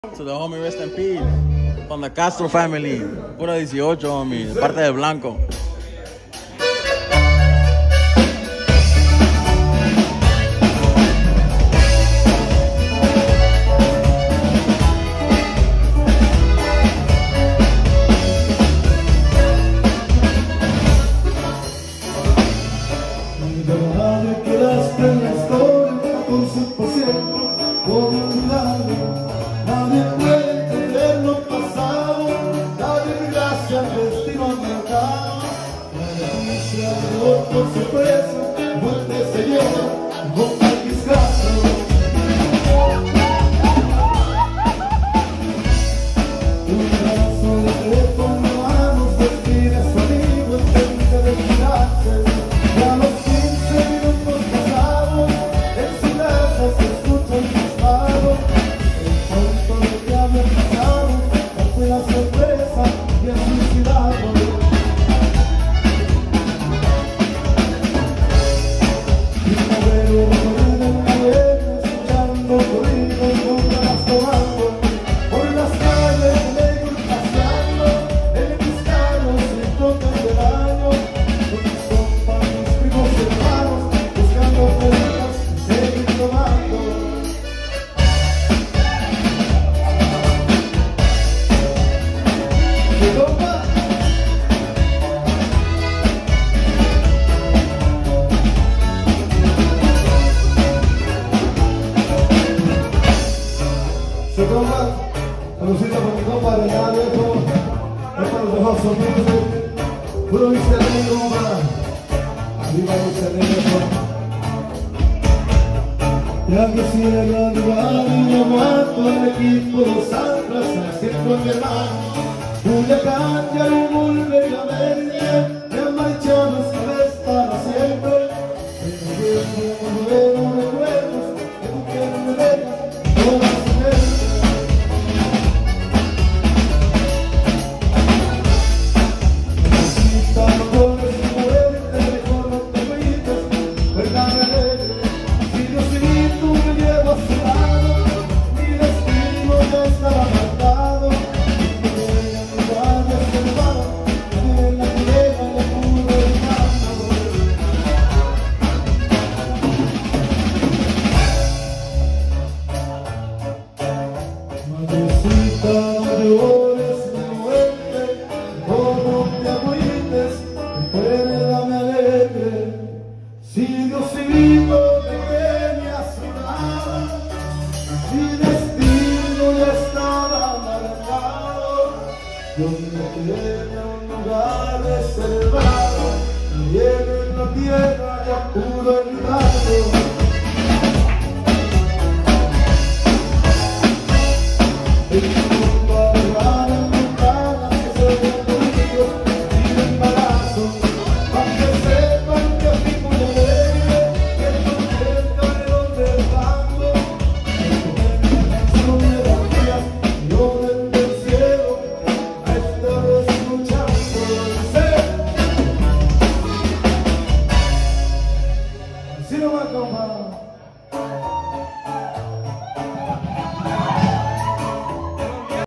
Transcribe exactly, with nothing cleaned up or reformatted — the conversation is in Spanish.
To the homie, rest in peace. From the Castro family. Puro dieciocho, homie. De parte de Blanco. Nadie puede entender lo pasado, nadie gracia al destino marcado. La noticia de otro se presa, muerte se lleva, boca y descanso. Un brazo de teléfono mano se pide a su amigo en frente de girarse. Y a los quince minutos pasados, en su casa se escucha un disparo. La sorpresa y el suicidario. Y un abuelo recorrido en la arena, escuchando corridos contra las tomando, por las calles negros paseando, en mis carros sin toques del año, con mis compas, mis primos hermanos, buscando peleas y seguir tomando. Se toma, saludcita por mi compa de allá viejo, es para los ojos humildes, puro viste negro, compa, arriba viste negro. Ya quisiera arribar y no muerto el equipo de Santras, al centro en mi hermano, Culiacán ya no volveré a verte, me han marchado esta vez para siempre, tengo bien buenos recuerdos, tengo que me veas todas las veces. Si Diosito te tenía sonada, mi destino ya estaba marcado, donde tenía un lugar reservado, y en la tierra ya pudo olvidarlo.